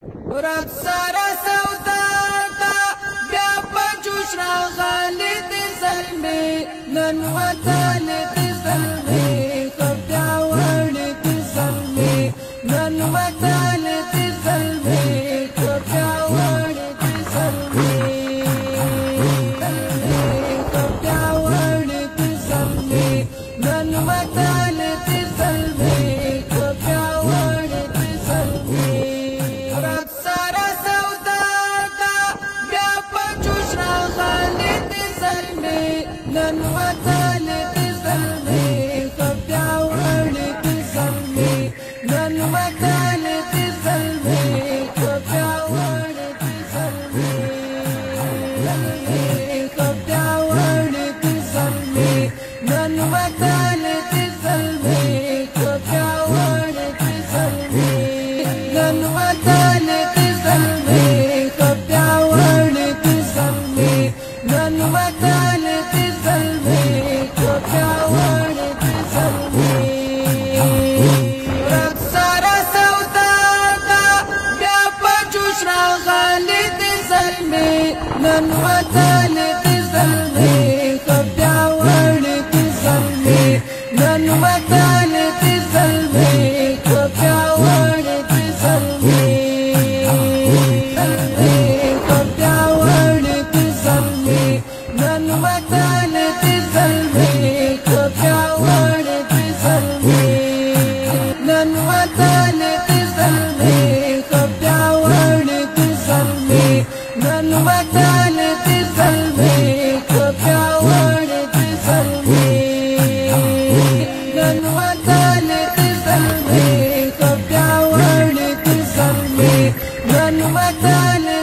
ورځ سره سودا دا بیا په جوش راغلې د زلمې نن وطن د زلمې خبیا وړې د زلمې نن وطن د زلمې خبیا وړې د زلمې خبیا وړې د زلمې نن وطن د زلمې خبیا وړې د زلمې نن وطن د زلمې خبیا وړې د زلمې نن وطن د زلمې خبیا وړې د زلمې خبیا وړې د زلمې نن وطن د زلمې خبیا وړې د زلمې نن وطن د زلمې خبیا وړې د زلمې نن وطن نن وطن د زلمې خبیا وړې د زلمې نن وطن د زلمې خبیا وړې د زلمې خبیا وړې د زلمې نن وطن د زلمې خبیا وړې د زلمې نن وطن د زلمې خبیا وړې د زلمې نن وطن د زلمې خبیا وړې د زلمې نن وطن د زلمې خبیا وړې د زلمې نن وطن